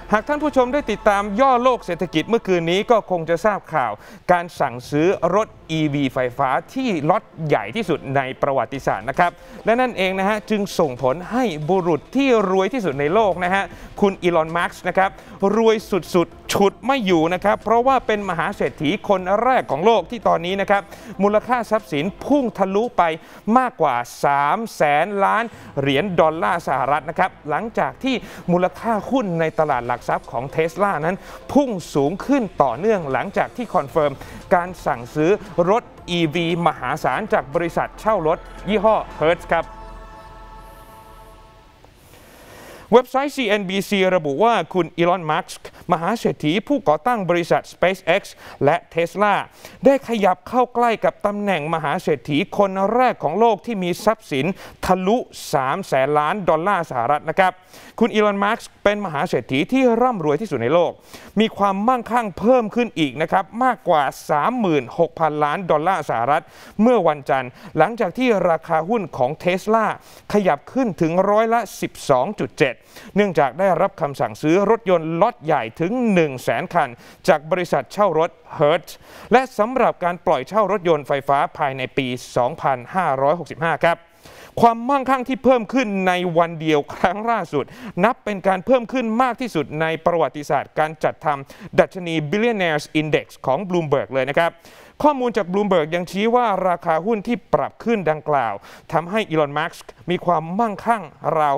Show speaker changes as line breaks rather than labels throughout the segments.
หากท่านผู้ชมได้ติดตามย่อโลกเศรษฐกิจเมื่อคืนนี้ก็คงจะทราบข่าวการสั่งซื้อรถ EV ไฟฟ้าที่ล็อตใหญ่ที่สุดในประวัติศาสตร์นะครับและนั่นเองนะฮะจึงส่งผลให้บุรุษที่รวยที่สุดในโลกนะฮะคุณอีลอน มัสก์นะครับรวยสุดๆฉุดไม่อยู่นะครับเพราะว่าเป็นมหาเศรษฐีคนแรกของโลกที่ตอนนี้นะครับมูลค่าทรัพย์สินพุ่งทะลุไปมากกว่า300,000 ล้านเหรียญดอลลาร์สหรัฐนะครับหลังจากที่มูลค่าหุ้นในตลาดหลักทรัพย์ของ Tesla นั้นพุ่งสูงขึ้นต่อเนื่องหลังจากที่คอนเฟิร์มการสั่งซื้อรถ EV มหาศาลจากบริษัทเช่ารถยี่ห้อ Hertz ครับเว็บไซต์ CNBC ระบุว่าคุณอีลอน มัสก์มหาเศรษฐีผู้ก่อตั้งบริษัท SpaceX และ Tesla ได้ขยับเข้าใกล้กับตำแหน่งมหาเศรษฐีคนแรกของโลกที่มีทรัพย์สินทะลุ300,000 ล้านดอลลาร์สหรัฐนะครับคุณอีลอน มัสก์เป็นมหาเศรษฐีที่ร่ำรวยที่สุดในโลกมีความมั่งคั่งเพิ่มขึ้นอีกนะครับมากกว่า 36,000 ล้านดอลลาร์สหรัฐเมื่อวันจันทร์หลังจากที่ราคาหุ้นของ Tesla ขยับขึ้นถึง12.7%เนื่องจากได้รับคำสั่งซื้อรถยนต์ล็อตใหญ่ถึง 100,000 คันจากบริษัทเช่ารถ Hertz และสำหรับการปล่อยเช่ารถยนต์ไฟฟ้าภายในปี 2565 ครับความมั่งคั่งที่เพิ่มขึ้นในวันเดียวครั้งล่าสุดนับเป็นการเพิ่มขึ้นมากที่สุดในประวัติศาสตร์การจัดทำดัชนี Billionaires Index ของ Bloomberg เลยนะครับข้อมูลจาก Bloomberg ยังชี้ว่าราคาหุ้นที่ปรับขึ้นดังกล่าวทำให้อีลอน มัสก์มีความมั่งคั่งราว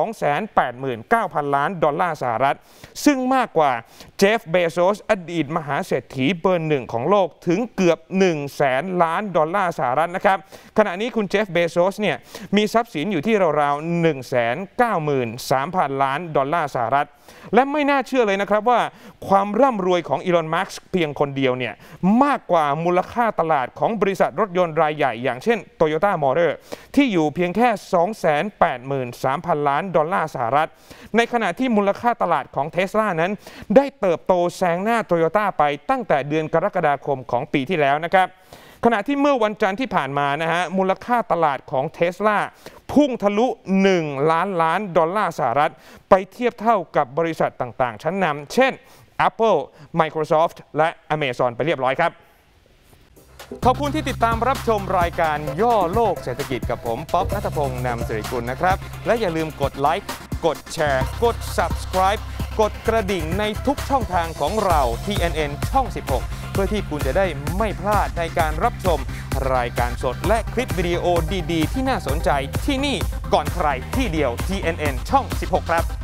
289,000 ล้านดอลลาร์สหรัฐซึ่งมากกว่าเจฟ เบโซสอดีตมหาเศรษฐีเบอร์หนึ่งของโลกถึงเกือบ 100,000 ล้านดอลลาร์สหรัฐนะครับขณะนี้คุณเจฟ เบโซสเนี่ยมีทรัพย์สินอยู่ที่ราวๆ 193,000 ล้านดอลลาร์สหรัฐและไม่น่าเชื่อเลยนะครับว่าความร่ำรวยของอีลอน มัสก์เพียงคนเดียวเนี่ยมากกว่ามูลค่าตลาดของบริษัทรถยนต์รายใหญ่อย่างเช่น Toyota Motor ที่อยู่เพียงแค่ 283,000 ล้านดอลลาร์สหรัฐในขณะที่มูลค่าตลาดของ Tesla นั้นได้เติบโตแซงหน้า Toyota ไปตั้งแต่เดือนกรกฎาคมของปีที่แล้วนะครับขณะที่เมื่อวันจันทร์ที่ผ่านมานะฮะมูลค่าตลาดของ Tesla พุ่งทะลุ1 ล้านล้านดอลลาร์สหรัฐไปเทียบเท่ากับบริษัทต่างๆชั้นนำเช่น Apple Microsoft และ Amazon ไปเรียบร้อยครับขอบคุณที่ติดตามรับชมรายการย่อโลกเศรษฐกิจกับผมป๊อป ณัฐพงษ์ นำสิริกุลนะครับและอย่าลืมกดไลค์กดแชร์กด Subscribe กดกระดิ่งในทุกช่องทางของเรา TNN ช่อง 16 เพื่อที่คุณจะได้ไม่พลาดในการรับชมรายการสดและคลิปวิดีโอดีๆที่น่าสนใจที่นี่ก่อนใครที่เดียว TNN ช่อง 16 ครับ